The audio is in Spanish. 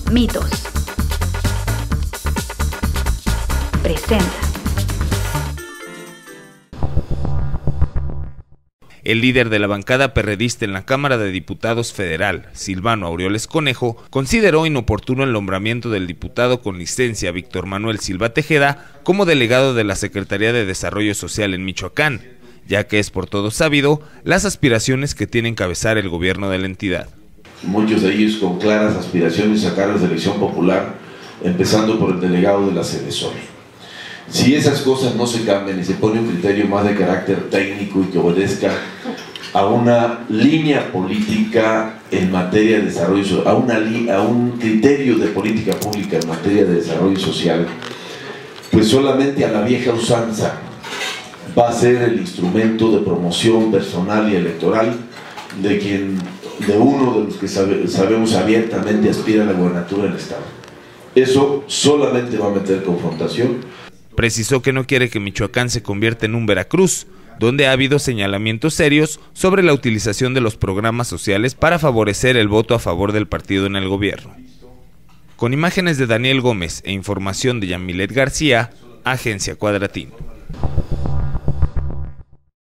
Mitos. Presenta. El líder de la bancada perredista en la Cámara de Diputados Federal, Silvano Aureoles Conejo, consideró inoportuno el nombramiento del diputado con licencia Víctor Manuel Silva Tejeda como delegado de la Secretaría de Desarrollo Social en Michoacán, ya que es por todo sabido las aspiraciones que tiene encabezar el gobierno de la entidad. Muchos de ellos con claras aspiraciones a cargos de elección popular, empezando por el delegado de la CDSOL. Si esas cosas no se cambian y se pone un criterio más de carácter técnico y que obedezca a una línea política en materia de desarrollo, a un criterio de política pública en materia de desarrollo social, pues solamente a la vieja usanza va a ser el instrumento de promoción personal y electoral de uno de los que sabemos abiertamente aspira a la gobernatura del Estado. Eso solamente va a meter confrontación. Precisó que no quiere que Michoacán se convierta en un Veracruz, donde ha habido señalamientos serios sobre la utilización de los programas sociales para favorecer el voto a favor del partido en el gobierno. Con imágenes de Daniel Gómez e información de Yamilet García, Agencia Cuadratín.